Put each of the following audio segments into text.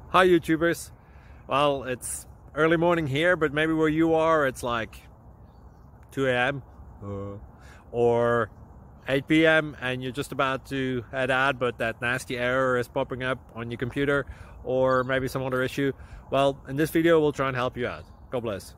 Hi YouTubers. Well, it's early morning here, but maybe where you are it's like 2 a.m. or 8 p.m. and you're just about to head out, but that nasty error is popping up on your computer, or maybe some other issue. Well, in this video we'll try and help you out. God bless.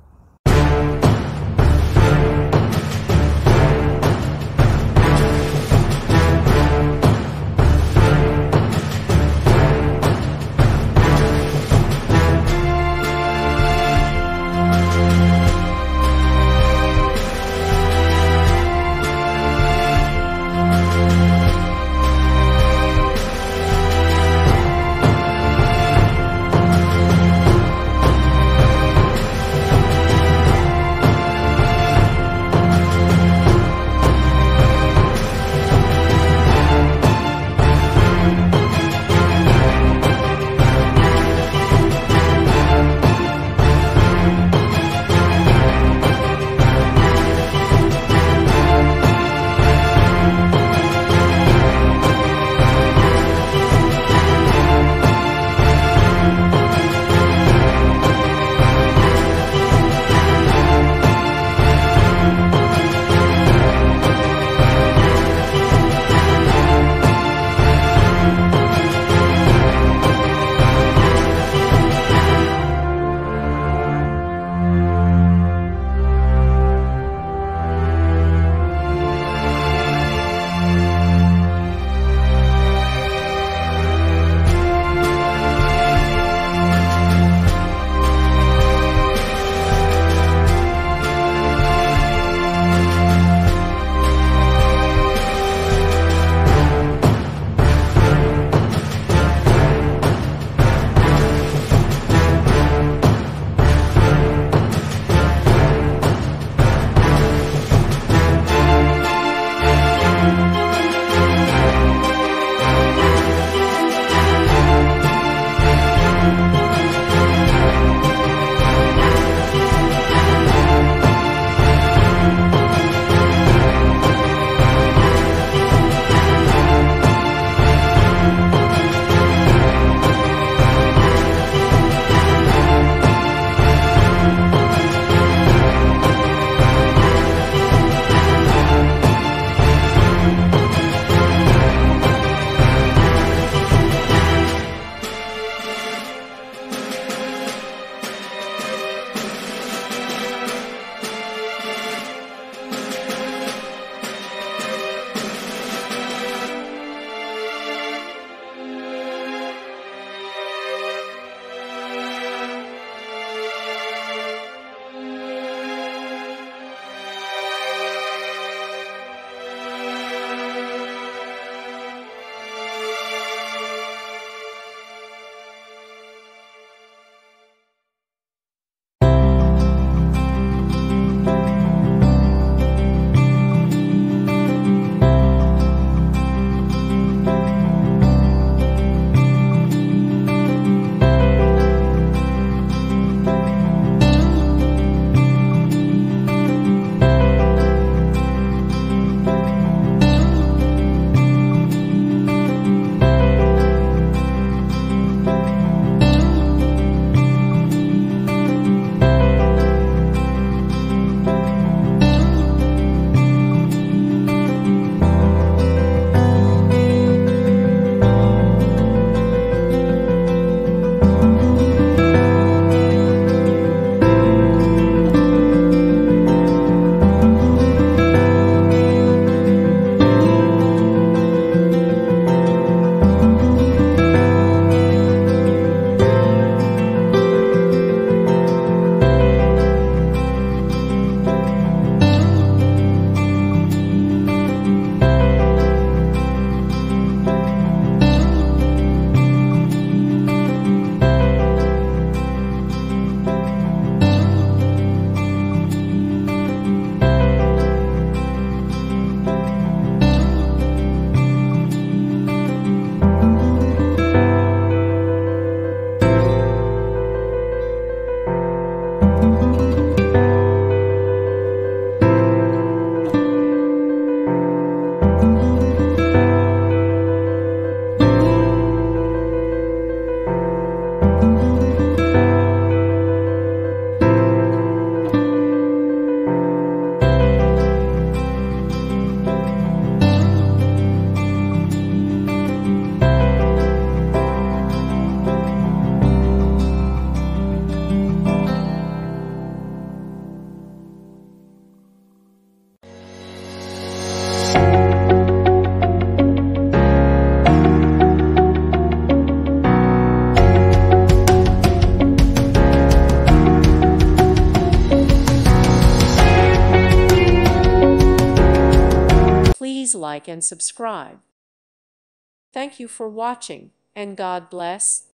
like and subscribe. Thank you for watching, and God bless.